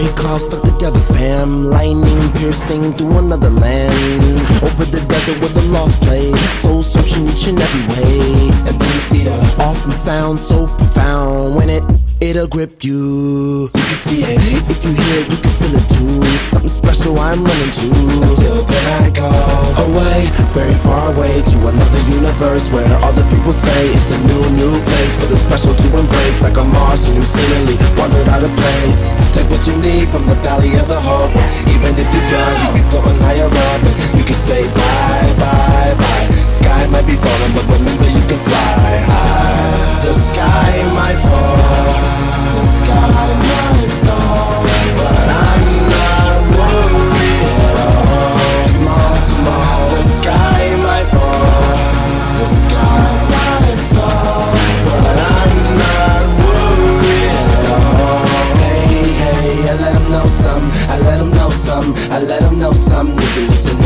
Gray clouds stuck together, fam. Lightning piercing through another land. Over the desert where the lost play, soul searching each and every way. And then you see the awesome sound so profound. When it'll grip you. You can see it, if you hear it, you can feel it too. Something special I'm running to. Until then I go away, very far away, to another universe where all the people say it's the new place for the special to embrace. Like a Martian who seemingly wandered out of place. Take what you need from the valley of the hope. Even if you drown, you be floating higher up, and you can say bye, bye, bye. Sky might be falling, but remember you can fly high. The sky might fall, the sky might fall, but I'm not worried at all. Come on, come on. The sky might fall, the sky might fall, but I'm not worried at all. Hey, hey, I let 'em know some, I let 'em know some, I let 'em know some. Need to listen